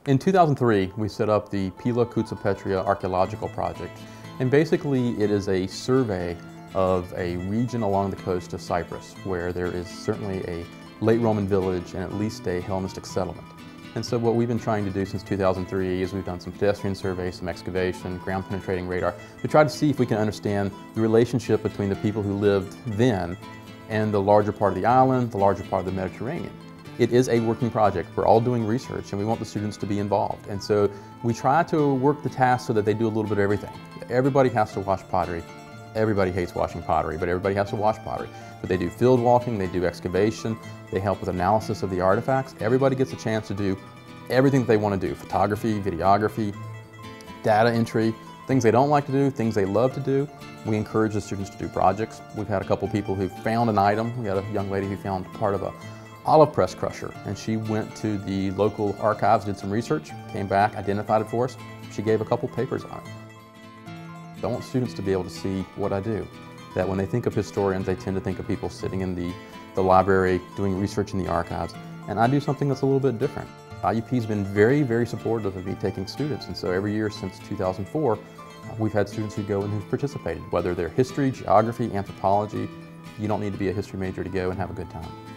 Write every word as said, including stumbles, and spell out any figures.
In two thousand three, we set up the Pyla-Koutsepetria Archaeological Project, and basically it is a survey of a region along the coast of Cyprus where there is certainly a late Roman village and at least a Hellenistic settlement. And so what we've been trying to do since two thousand three is we've done some pedestrian surveys, some excavation, ground penetrating radar, to try to see if we can understand the relationship between the people who lived then and the larger part of the island, the larger part of the Mediterranean. It is a working project. We're all doing research and we want the students to be involved. And so we try to work the task so that they do a little bit of everything. Everybody has to wash pottery. Everybody hates washing pottery, but everybody has to wash pottery. But they do field walking, they do excavation, they help with analysis of the artifacts. Everybody gets a chance to do everything that they want to do: photography, videography, data entry, things they don't like to do, things they love to do. We encourage the students to do projects. We've had a couple people who found an item. We had a young lady who found part of a olive press crusher, and she went to the local archives, did some research, came back, identified it for us. She gave a couple papers on it. I want students to be able to see what I do, that when they think of historians, they tend to think of people sitting in the, the library doing research in the archives, and I do something that's a little bit different. I U P has been very, very supportive of me taking students, and so every year since two thousand four, we've had students who go and who've participated, whether they're history, geography, anthropology. You don't need to be a history major to go and have a good time.